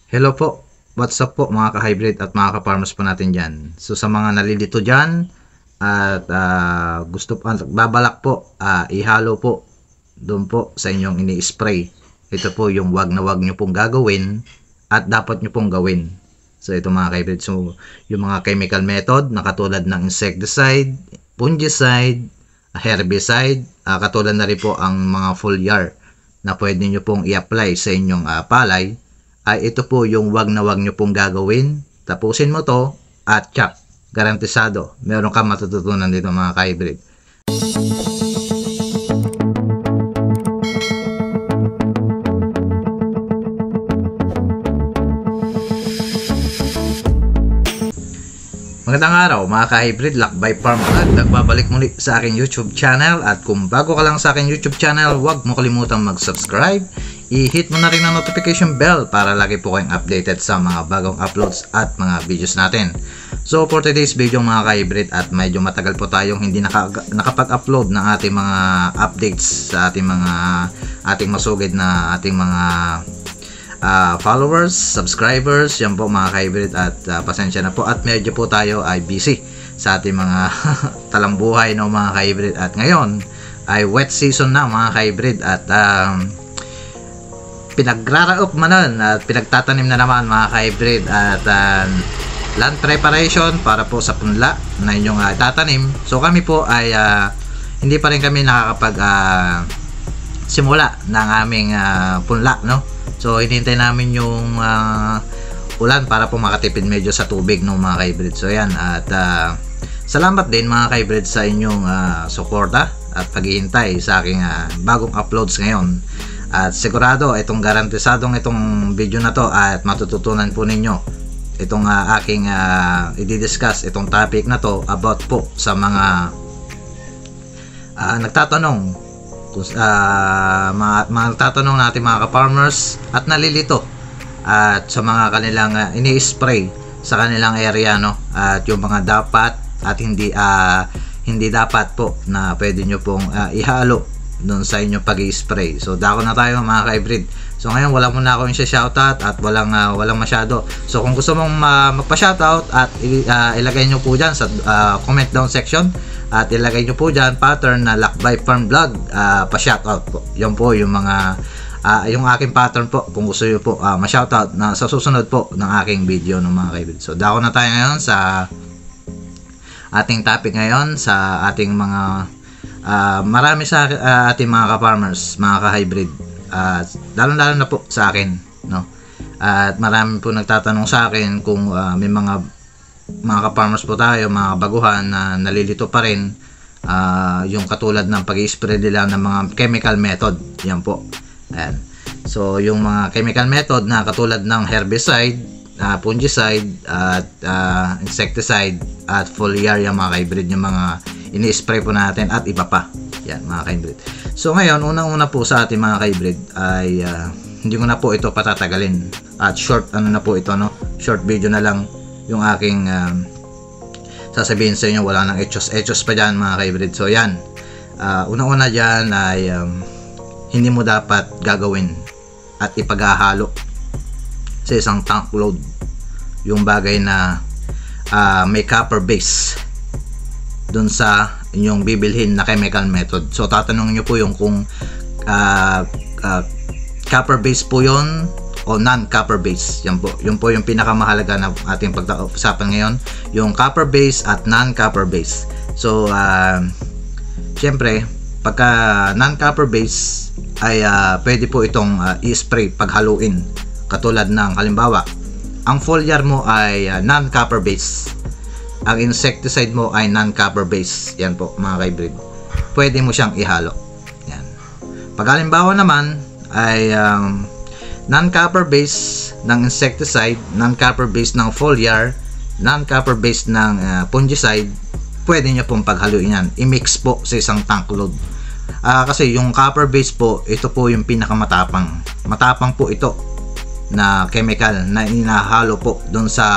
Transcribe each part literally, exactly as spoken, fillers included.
Hello po, what's up po mga ka-hybrid at mga ka-farmers po natin dyan. So sa mga nalilito dyan at uh, gusto po, babalak po, uh, ihalo po doon po sa inyong ini-spray. Ito po yung wag na wag nyo pong gagawin at dapat nyo pong gawin. So ito mga ka-hybrid, so yung mga chemical method na katulad ng insecticide, fungicide, herbicide, uh, katulad na rin po ang mga foliar na pwede nyo pong i-apply sa inyong uh, palay, ay ito po yung wag na wag nyo pong gagawin. Tapusin mo to at tsak, garantisado meron kang matututunan dito mga ka-hybrid. Magandang araw mga ka-hybrid, Lakbay Farm Vlog. Nagbabalik muli sa aking YouTube channel, at kung bago ka lang sa aking YouTube channel, huwag mo kalimutang mag-subscribe. I-hit mo na rin ang notification bell para lagi po kayong updated sa mga bagong uploads at mga videos natin. So for today's video mga ka-hybrid, at medyo matagal po tayong hindi naka, nakapag-upload ng ating mga updates sa ating mga ating masugid na ating mga uh, followers, subscribers, yan po mga ka-hybrid, at uh, pasensya na po at medyo po tayo ay busy sa ating mga talambuhay no mga ka-hybrid. At ngayon ay wet season na mga ka-hybrid, at um, pinagraraop manon at pinagtatanim na naman mga ka-hybrid, at uh, land preparation para po sa punla na inyong uh, tatanim. So kami po ay uh, hindi pa rin kami nakakapag uh, simula ng aming uh, punla no. So hinihintay namin yung uh, ulan para po makatipid medyo sa tubig no mga ka-hybrid. So yan, at uh, salamat din mga ka-hybrid sa inyong uh, suporta at paghihintay sa aking uh, bagong uploads ngayon. At sigurado itong garantisadong itong video na to at matututunan po ninyo itong uh, aking uh, i-discuss itong topic na to about po sa mga uh, nagtatanong uh, mga, mga nagtatanong natin mga ka-farmers at nalilito at sa mga kanilang uh, ini-spray sa kanilang area no, at yung mga dapat at hindi uh, hindi dapat po na pwede nyo pong uh, ihalo doon sa inyong pag-i-spray. So dako na tayo mga ka-hybrid. So ngayon wala muna ako yung shoutout at walang uh, walang masyado. So kung gusto mong uh, magpa-shoutout at uh, ilagay nyo po dyan sa uh, comment down section, at ilagay nyo po dyan pattern na Lakbay Farm Vlog, uh, pa-shoutout po. Yan po yung mga uh, yung aking pattern po kung gusto nyo po uh, ma-shoutout na sa susunod po ng aking video ng mga ka-hybrid. So dako na tayo ngayon sa ating topic ngayon, sa ating mga Uh, marami sa uh, ating mga ka-farmers, mga ka-hybrid, uh, lalo-lalo na po sa akin no? At uh, marami po nagtatanong sa akin kung uh, may mga mga ka-farmers po tayo, mga baguhan na nalilito pa rin uh, yung katulad ng pag-i-spray nila ng mga chemical method. Yan po. Ayan. So yung mga chemical method na katulad ng herbicide, uh, fungicide at uh, insecticide at foliar, yung mga ka-hybrid, yung mga ini-spray po natin at iba pa. Yan mga ka-hybrid. So ngayon, unang-una po sa ating mga ka-hybrid ay uh, hindi ko na po ito patatagalin. At short ano na po ito no. Short video na lang yung aking uh, sasabihin sa inyo. Wala nang echos-echos pa dyan mga ka-hybrid. So yan. Uh, unang-una dyan ay um, hindi mo dapat gagawin at ipaghahalo sa isang tank load yung bagay na uh, may copper base dun sa inyong bibilhin na chemical method. So tatanungin nyo po yung kung uh, uh, copper base po yon o non-copper base. Yan po. Yun po yung pinakamahalaga na ating pag-usapan ngayon. Yung copper base at non-copper base. So uh, syempre pagka non-copper base ay uh, pwede po itong uh, i-spray paghaluin. Katulad ng halimbawa, ang foliar mo ay uh, non-copper base, ang insecticide mo ay non-copper base. Yan po mga ka-hybrid, pwede mo siyang ihalo. Yan. Pag halimbawa naman ay um, non-copper base ng insecticide, non-copper base ng foliar, non-copper base ng uh, fungicide, pwede nyo pong paghaluin yan, i-mix po sa isang tank load. Uh, kasi yung copper base po, ito po yung pinakamatapang. Matapang po ito na chemical na inahalo po dun sa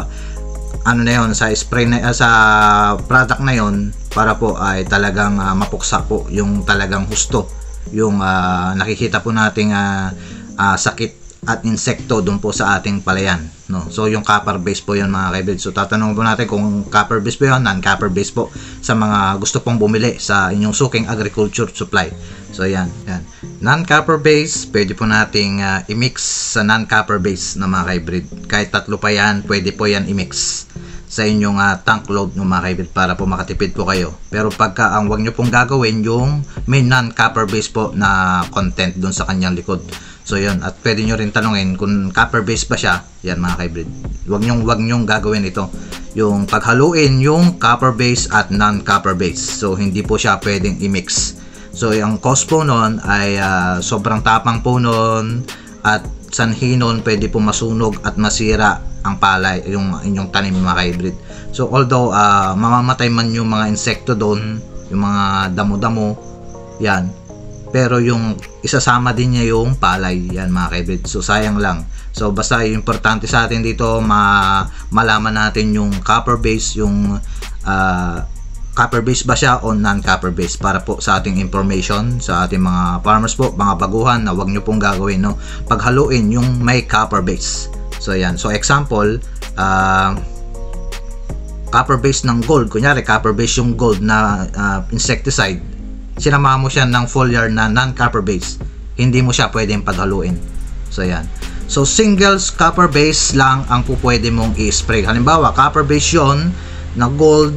ano na yon, sa spray na, uh, sa product na yon, para po ay talagang uh, mapuksa po yung talagang husto yung uh, nakikita po nating uh, uh, sakit at insekto doon po sa ating palayan, no? So yung copper base po 'yon mga ka-hybrid. So tatanungin po natin kung copper base po 'yon, non-copper base po sa mga gusto pong bumili sa inyong suking agriculture supply. So yan, yan. Non-copper base, pwede po nating uh, i-mix sa non-copper base na mga ka-hybrid. Kahit tatlo pa yan, pwede po yan i-mix sa inyong uh, tank load ng mga ka-hybrid para po makatipid po kayo. Pero pagka ang wag nyo pong gagawin yung may non-copper base po na content doon sa kanyang likod. So yun, at pwede nyo rin tanungin kung copper base ba siya. Yan mga ka-hybrid. Wag nyong wag nyong gagawin ito. Yung paghaluin yung copper base at non-copper base. So hindi po siya pwedeng i-mix. So ang cost po nun ay uh, sobrang tapang po nun at sanhi nun pwede po masunog at masira ang palay, yung inyong tanim mga ka-hybrid. So although uh, mamamatay man yung mga insekto doon, yung mga damo-damo, yan. Pero yung isasama din niya yung palay, yan mga ka-hybrid. So sayang lang. So basta yung importante sa atin dito, ma malaman natin yung copper base, yung uh, copper base ba siya o non-copper base, para po sa ating information sa ating mga farmers po, mga baguhan na wag nyo pong gagawin, no? Paghaluin yung may copper base. So yan. So example, uh, copper base ng gold, kunyari copper base yung gold na uh, insecticide, sinama mo siya ng foliar na non-copper base, hindi mo siya pwedeng paghaluin. So yan. So single copper base lang ang po pwede mong i-spray. Halimbawa, copper base yon na gold,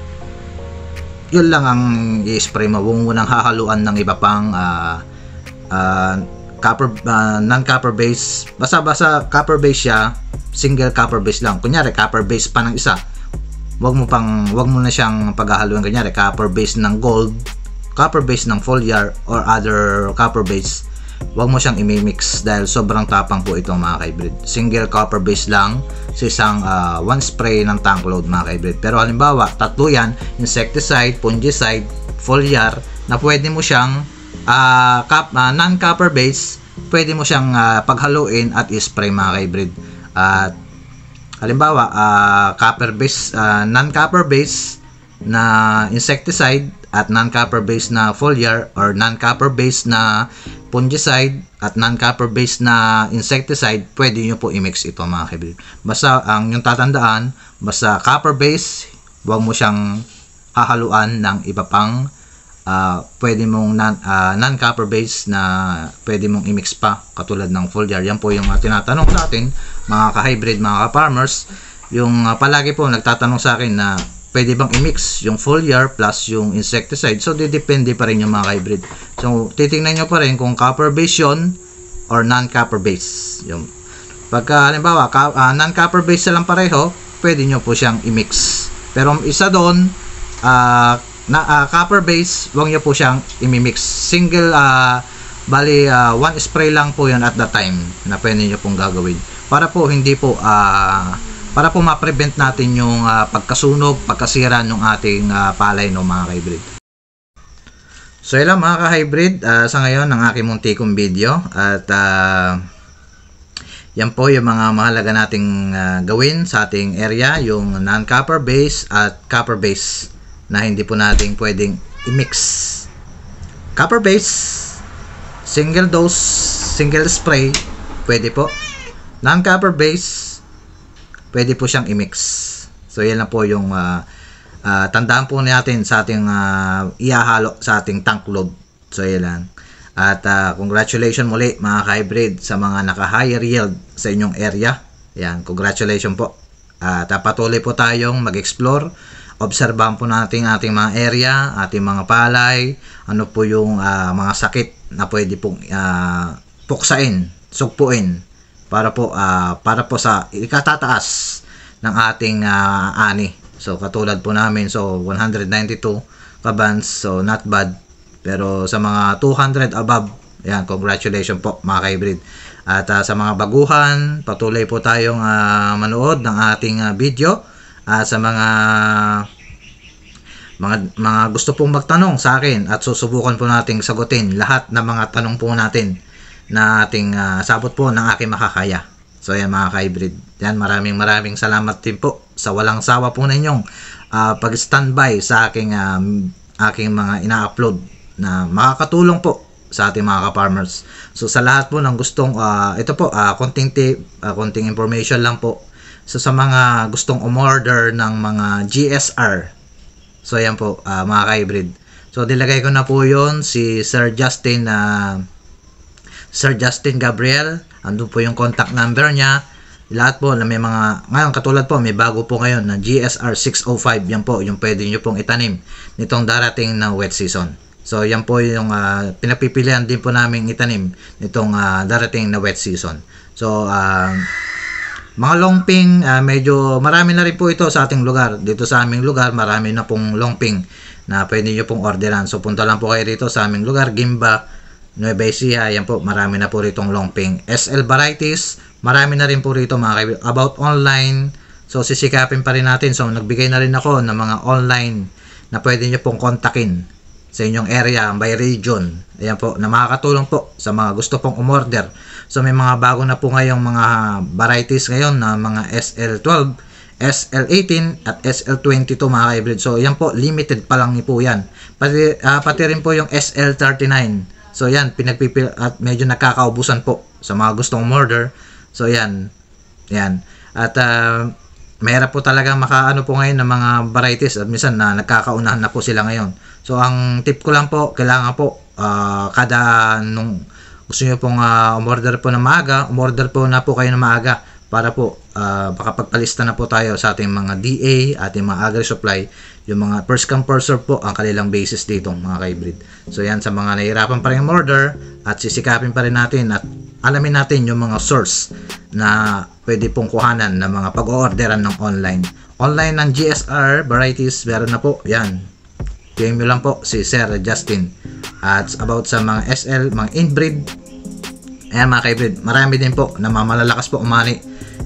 yun lang ang i-spray mo. Huwag mo nang hahaluan ng iba pang uh, uh, copper, uh, non-copper base. Basta-basta copper base siya, single copper base lang. Kunyari, copper base pa ng isa. Huwag mo pang, huwag mo na siyang paghahaluan. Kunyari, copper base ng gold, copper base ng foliar, or other copper base. Huwag mo siyang imimix dahil sobrang tapang po ito mga ka-hybrid. Single copper base lang sa isang uh, one spray ng tank load mga ka-hybrid. Pero halimbawa, tatlo yan, insecticide, fungicide, foliar, na pwede mo siyang uh, uh, non-copper base, pwede mo siyang uh, paghaluin at i-spray mga ka-hybrid. At uh, halimbawa, uh, copper base, uh, non-copper base na insecticide at non-copper base na foliar, or non-copper base na fungicide at non-copper base na insecticide, pwede nyo po i-mix ito mga ka-hybrid. Basta ang yung tatandaan, basta copper base, huwag mo siyang hahaluan ng iba pang uh, pwede mong non, uh, non-copper base na pwede mong i-mix pa, katulad ng foliar. Yan po yung uh, tinatanong sa atin mga ka-hybrid, mga ka-farmers. Yung uh, palagi po nagtatanong sa akin na pwede bang i-mix yung foliar plus yung insecticide. So, depende pa rin yung mga hybrid. So, titingnan nyo pa rin kung copper base yun or non-copper base. Yung, pagka, halimbawa, uh, non-copper base lang pareho, pwede nyo po siyang i-mix. Pero isa doon, uh, na, uh, copper base, huwag nyo po siyang i-mix. Single, uh, bali, uh, one spray lang po yun at the time na pwede nyo pong gagawin. Para po, hindi po, ah, uh, para po ma-prevent natin yung uh, pagkasunog, pagkasira ng ating uh, palay no mga ka-hybrid. So yun lang mga ka-hybrid, uh, sa ngayon ang aking muntikong video, at uh, yan po yung mga mahalaga nating uh, gawin sa ating area, yung non-copper base at copper base na hindi po nating pwedeng i-mix. Copper base, single dose, single spray, pwede po. Non-copper base, pwede po siyang i-mix. So, yan lang po yung uh, uh, tandaan po natin sa ating uh, iahalo sa ating tank load. So, yan lang. At uh, congratulations muli mga ka-hybrid sa mga naka-higher yield sa inyong area. Yan, congratulations po. At uh, patuloy po tayong mag-explore. Obserbahan po natin ating mga area, ating mga palay, ano po yung uh, mga sakit na pwede pong uh, puksain, sugpuin, para po uh, para po sa ikatataas ng ating uh, ani. So katulad po namin, so one ninety-two kabans, so not bad. Pero sa mga two hundred above, yan, congratulations po mga ka-hybrid. At uh, sa mga baguhan, patuloy po tayong uh, manood ng ating uh, video. Uh, sa mga mga mga gusto pong magtanong sa akin, at susubukan po nating sagutin lahat ng mga tanong po natin na ating uh, sabot po ng aking makakaya. So yan mga ka-hybrid, yan, maraming maraming salamat din po sa walang sawa po ninyong uh, pag-standby sa aking uh, aking mga ina-upload na makakatulong po sa ating mga ka-farmers. So sa lahat po ng gustong uh, ito po uh, konting tip, uh, konting information lang po. So sa mga gustong umorder ng mga G S R. So ayan po uh, mga ka-hybrid. So nilagay ko na po 'yon si Sir Justin uh, Sir Justin Gabriel. Andun po yung contact number niya. Lahat po na may mga ngayon katulad po may bago po ngayon na G S R six oh five. Yan po yung pwede niyo pong itanim nitong darating na wet season. So yan po yung uh, pinapipilian din po namin itanim nitong uh, darating na wet season. So uh, mga longping, uh, medyo marami na rin po ito sa ating lugar. Dito sa aming lugar, marami na pong longping na pwede nyo pong orderan. So punta lang po kayo rito sa aming lugar, Gimba, Nueva Ecija. Yan po, marami na po ritong longping. S L varieties, marami na rin po rito mga kaibigan. About online, so sisikapin pa rin natin. So nagbigay na rin ako ng mga online na pwede nyo pong kontakin sa inyong area, by region. Ayan po, na makakatulong po sa mga gusto pong umorder. So may mga bago na po ngayong mga varieties ngayon na mga S L twelve, S L eighteen at S L twenty-two mga hybrid. So yan po, limited pa lang po yan. Pati, uh, pati rin po yung S L thirty-nine. So yan, pinagpipil at medyo nakakaubusan po sa mga gustong umorder. So yan, yan. At uh, mahirap po talaga makaano po ngayon ng mga varieties at minsan na nagkakaunahan na po sila ngayon. So ang tip ko lang po, kailangan po uh, kada nung gusto niyo pong uh, umorder po na maaga, umorder po na po kayo na maaga para po uh, makapagpalista na po tayo sa ating mga D A, ating mga agri-supply, yung mga first come first serve po ang kanilang basis dito mga ka-hybrid. So yan, sa mga nahihirapan pa rin umorder at sisikapin pa rin natin at alamin natin yung mga source na pwede pong kuhanan ng mga pag-orderan ng online. Online ng G S R varieties, meron na po yan. P M nyo lang po si Sir Justin. At about sa mga S L, mga inbreed, ayan mga ka-hybrid, marami din po na malalakas po umani.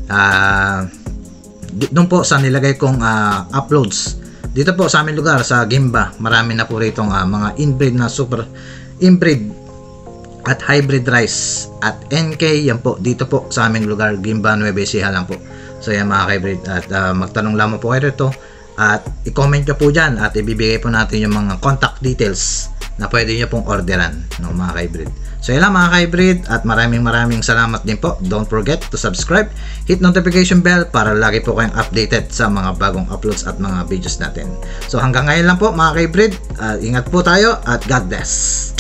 Uh, doon po sa nilagay kong uh, uploads. Dito po sa aming lugar, sa Gimba, marami na po rito uh, mga inbreed na super inbreed at hybrid rice at N K. Yan po, dito po sa aming lugar, Gimba, Nueva Ecija lang po. So yan mga ka-hybrid, at uh, magtanong lamang po kayo rito. At i-comment nyo po dyan at ibibigay po natin yung mga contact details na pwede nyo pong orderan ng mga ka-hybrid. So yun lang mga ka-hybrid at maraming maraming salamat din po. Don't forget to subscribe, hit notification bell para lagi po kayong updated sa mga bagong uploads at mga videos natin. So hanggang ngayon lang po mga ka-hybrid, uh, ingat po tayo at God bless.